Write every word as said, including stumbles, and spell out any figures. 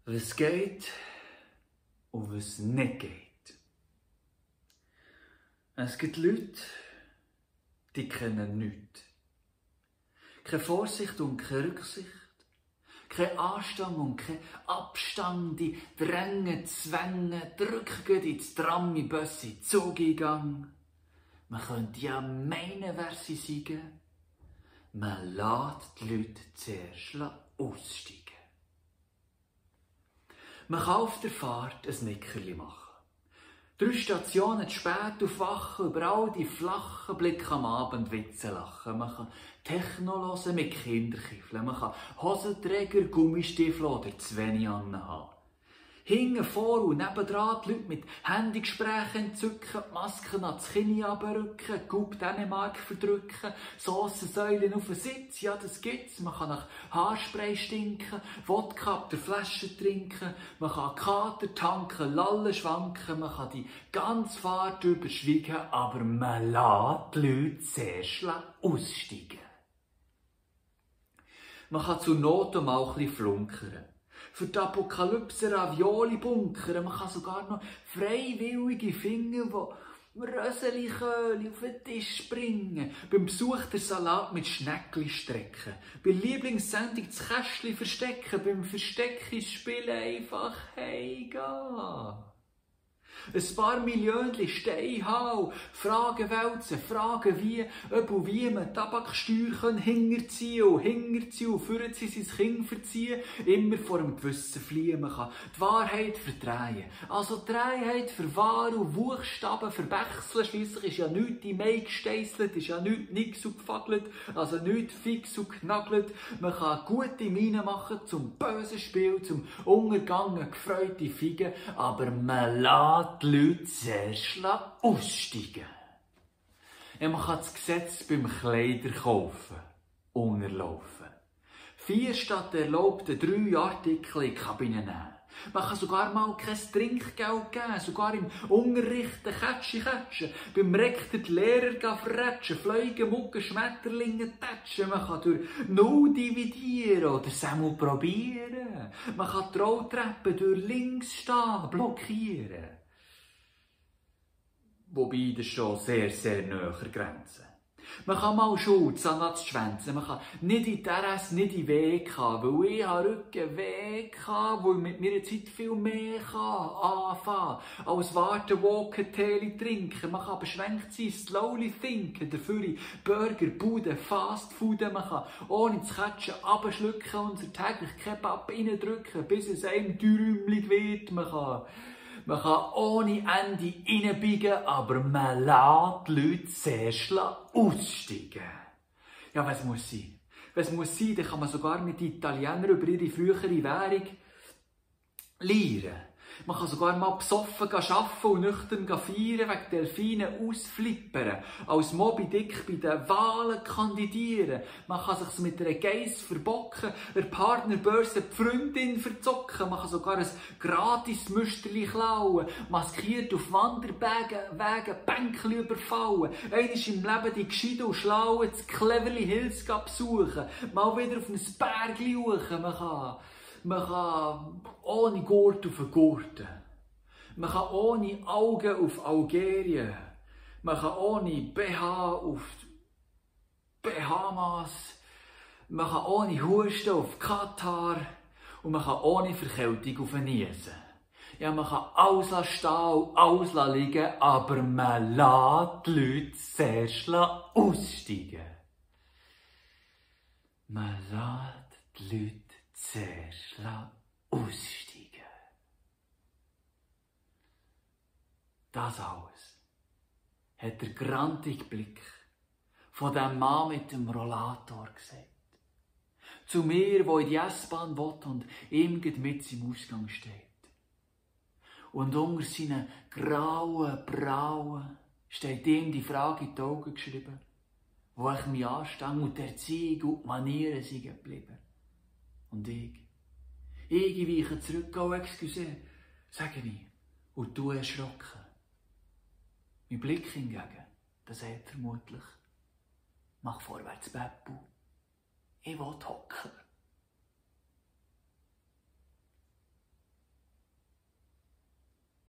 Was geht und was nicht geht. Es gibt Leute, die kennen nichts. Keine Vorsicht und keine Rücksicht. Kein Anstand und kein Abstand, die drängen, zwängen, drücken ins Tram, in Bus, in Zugeingang. Man könnte ja meinen, wer sie seien. Man lässt die Leute zuerst aussteigen. Man kann auf der Fahrt ein Nickerli machen. Drei Stationen zu spät aufwachen, über all die flachen Blicke am Abend Witze lachen. Man kann Techno hören mit Kinderkiffeln. Man kann Hosenträger, Gummistiefel oder zu wenig anhaben. Hinten, vor und nebendran die Leute mit Handygesprächen entzücken, die Masken ans Kinn runterrücken, Gub Dänemark verdrücken, Saucensäulen auf den Sitz, ja das gibt's. Man kann nach Haarspray stinken, Wodka ab der Flasche trinken, man kann Kater tanken, lallen schwanken, man kann die ganze Fahrt überschweigen, aber man lässt die Leute zuerst aussteigen. Man kann zur Not mal ein bisschen flunkern. Für die Apokalypse Ravioli bunkern. Man kann sogar noch freiwillige finden, die Röseli-Köhli auf den Tisch springen. Beim Besuch der Salat mit Schneckli strecken. Bei der Lieblingssendung das Kästchen verstecken. Beim Verstecken spielen einfach heimgehen. Ein paar Millionchen Steine haben, Fragen wälzen, Fragen wie, ob und wie man Tabaksteuer hinterziehen und hinterziehen und führen sie sein Kind verziehen, immer vor dem Gewissen fliehen. Man kann die Wahrheit verdrehen. Also die Dreiheit verwahren und Buchstaben verwechseln. Schliesslich ist ja nichts im Mai gesteisselt, ist ja nichts nix und gefagelt, also nichts fix und genagelt. Man kann gute Miene machen zum bösen Spiel, zum Untergang gefreute Figen, aber man lässt die Leute zuerst aussteigen. Ja, man kann das Gesetz beim Kleiderkaufen unterlaufen. Vier statt der erlaubten drei Artikel in die Kabine nehmen. Man kann sogar mal kein Trinkgeld geben, sogar im Unterricht Kätschi kätschen, beim Rektor die Lehrer verrätschen, Fliegen, Mucken, Schmetterlinge tätschen. Man kann durch Null dividieren oder Semmel probieren. Man kann die Rolltreppe durch links stehen, blockieren. Wobei das schon sehr, sehr nahe Grenzen. Man kann mal Schuld, Zahnarzt schwänzen. Man kann nicht in die R S, nicht in W K, weil ich habe Rücken W K, weil mit mir Zeit viel mehr kann anfangen. Als warten, walken, Tee trinken. Man kann beschränkt sein, slowly thinken. Dafür in Burger, Buden, Fastfood. Man kann ohne zu catchen abschlucken und sich täglich Kebab reindrücken, bis es einem dürümlich wird. Man kann Man kann ohne Ende reinbiegen, aber man lässt die Leute zuerst aussteigen. Ja, was muss sein? Was muss sein? Dann kann man sogar mit den Italienern über ihre frühere Währung lernen. Man kann sogar mal besoffen arbeiten und nüchtern feiern, wegen Delfinen ausflippern, als Moby Dick bei den Wahlen kandidieren. Man kann sich mit einer Geiss verbocken, der Partnerbörse die Freundin verzocken. Man kann sogar ein gratis Müsterli klauen, maskiert auf Wanderwegen Bänkchen überfallen. Einmal im Leben die Gescheiten und Schlauen, das Cleverly Hills besuchen, mal wieder auf ein Bergli schauen. Man kann Man kann ohne Gurt auf den Gurten. Man kann ohne Augen auf Algerien. Man kann ohne B H auf Bahamas. Man kann ohne Husten auf Katar. Und man kann ohne Verkältung auf Niesen. Ja, man kann alles stehen und alles liegen, aber man lässt die Leute zuerst aussteigen. Man lässt die Leute zuerst aussteigen. Das alles hat der grantige Blick von dem Mann mit dem Rollator gesagt. Zu mir, der in die S-Bahn will und ihm mit im Ausgang steht. Und unter seinen grauen Brauen steht ihm die Frage in die Augen geschrieben, wo ich mich anstange und die Erziehung und die Manieren sind geblieben. Und ich, ich weiche zurück, oh, excuse, sage ich, und du erschrocken. Mein Blick hingegen, der sagt vermutlich, mach vorwärts, Beppu, ich will hocken.